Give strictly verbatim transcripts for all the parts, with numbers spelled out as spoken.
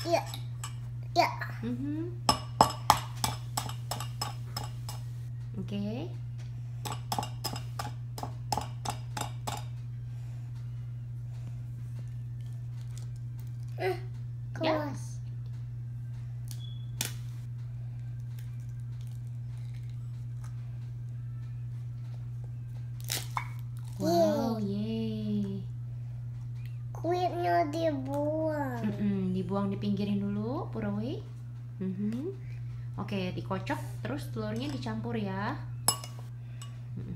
Iya. Ya. Mm-hmm. Oke. Okay. Eh, kelas. Wow, yeay. Kulitnya dibuang. Mm-mm, dibuang, dipinggirin dulu, Purawi. Mm-hmm. Oke, dikocok, terus telurnya dicampur ya. Mm-mm.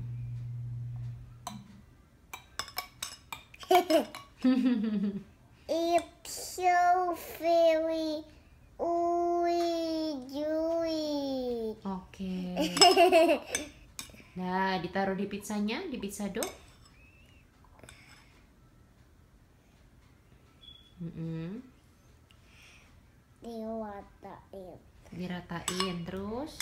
It's so very ooey gooey. Oke. Nah, ditaruh di pizzanya, di pizza dough. Mm-mm. Diratain. Diratain terus.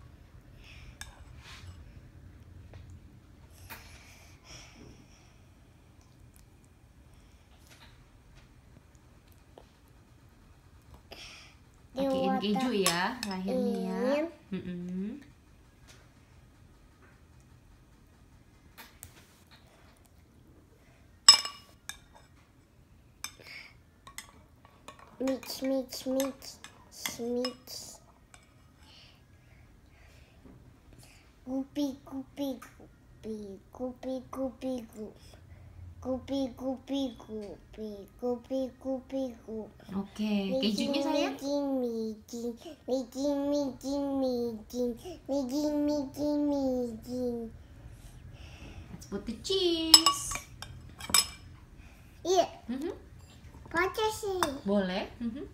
Pakein keju ya, lahirnya ya. Mm-mm. Mix, mix, mix, mix. Gupi, gupi, gupi, gupi, gupi, gupi. Gupi, gupi, gupi, gupi, gupi, gupi. Oke, kejunya sayang. Micin, micin, micin, micin, micin, micin, micin, micin. Let's put the cheese. Iya. Mm-hmm. Baca sih. Boleh. Mm-hmm.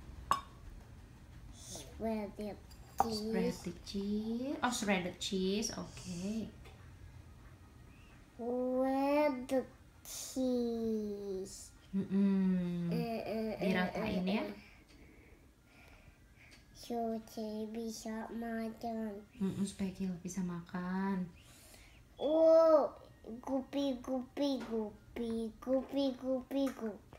Shredded cheese. Shredded cheese. Oh, shredded cheese. Oke. Okay. Shredded cheese. Mm-mm. Uh, uh, Diratain ya. Supaya bisa makan. Mm-mm, supaya kita bisa makan. Oh, gupi, gupi, gupi, gupi, gupi, gupi.